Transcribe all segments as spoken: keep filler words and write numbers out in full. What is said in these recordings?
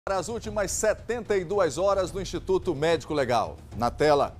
As últimas setenta e duas horas do Instituto Médico Legal. Na tela.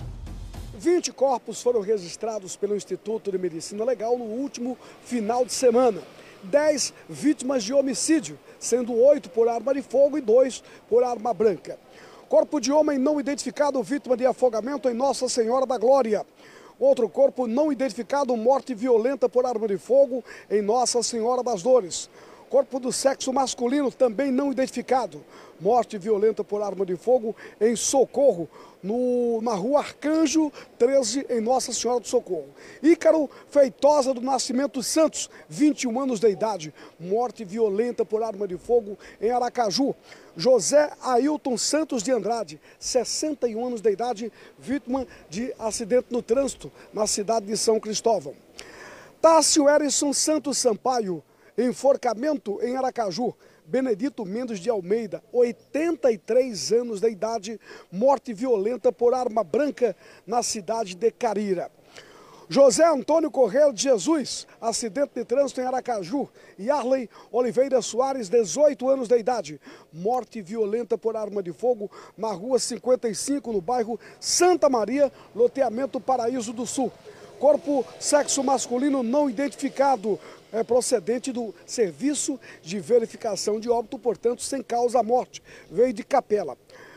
vinte corpos foram registrados pelo Instituto de Medicina Legal no último final de semana. dez vítimas de homicídio, sendo oito por arma de fogo e dois por arma branca. Corpo de homem não identificado, vítima de afogamento em Nossa Senhora da Glória. Outro corpo não identificado, morte violenta por arma de fogo em Nossa Senhora das Dores. Corpo do sexo masculino também não identificado. Morte violenta por arma de fogo em Socorro, no, na rua Arcanjo treze, em Nossa Senhora do Socorro. Ícaro Feitosa do Nascimento Santos, vinte e um anos de idade. Morte violenta por arma de fogo em Aracaju. José Ailton Santos de Andrade, sessenta e um anos de idade, vítima de acidente no trânsito na cidade de São Cristóvão. Tássio Erison Santos Sampaio, enforcamento em Aracaju. Benedito Mendes de Almeida, oitenta e três anos de idade, morte violenta por arma branca na cidade de Carira. José Antônio Correia de Jesus, acidente de trânsito em Aracaju. Yarley Oliveira Soares, dezoito anos de idade, morte violenta por arma de fogo na rua cinquenta e cinco, no bairro Santa Maria, loteamento Paraíso do Sul. Corpo sexo masculino não identificado, é procedente do Serviço de Verificação de Óbito, portanto, sem causa morte, veio de Capela.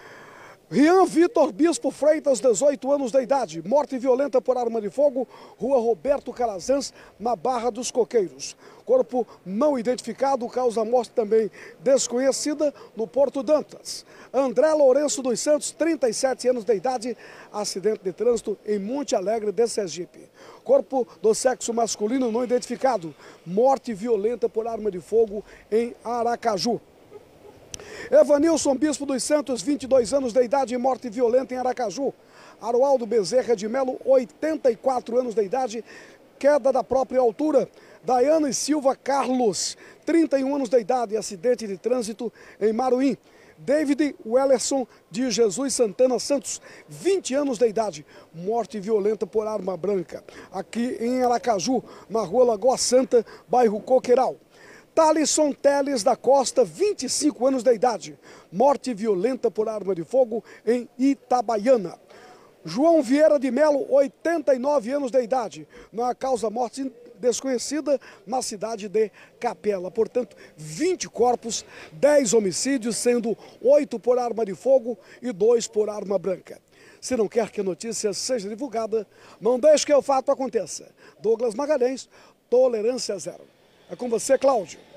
Rian Vitor Bispo Freitas, dezoito anos de idade, morte violenta por arma de fogo, rua Roberto Calazans, na Barra dos Coqueiros. Corpo não identificado, causa morte também desconhecida, no Porto Dantas. André Lourenço dos Santos, trinta e sete anos de idade, acidente de trânsito em Monte Alegre de Sergipe. Corpo do sexo masculino não identificado, morte violenta por arma de fogo em Aracaju. Evanilson Bispo dos Santos, vinte e dois anos de idade, morte violenta em Aracaju. Aroaldo Bezerra de Melo, oitenta e quatro anos de idade, queda da própria altura. Daiane Silva Carlos, trinta e um anos de idade, acidente de trânsito em Maruim. David Wellerson de Jesus Santana Santos, vinte anos de idade, morte violenta por arma branca, aqui em Aracaju, na rua Lagoa Santa, bairro Coqueiral. Thalisson Teles da Costa, vinte e cinco anos de idade, morte violenta por arma de fogo em Itabaiana. João Vieira de Melo, oitenta e nove anos de idade, na causa morte desconhecida na cidade de Capela. Portanto, vinte corpos, dez homicídios, sendo oito por arma de fogo e dois por arma branca. Se não quer que a notícia seja divulgada, não deixe que o fato aconteça. Douglas Magalhães, Tolerância Zero. É com você, Cláudio.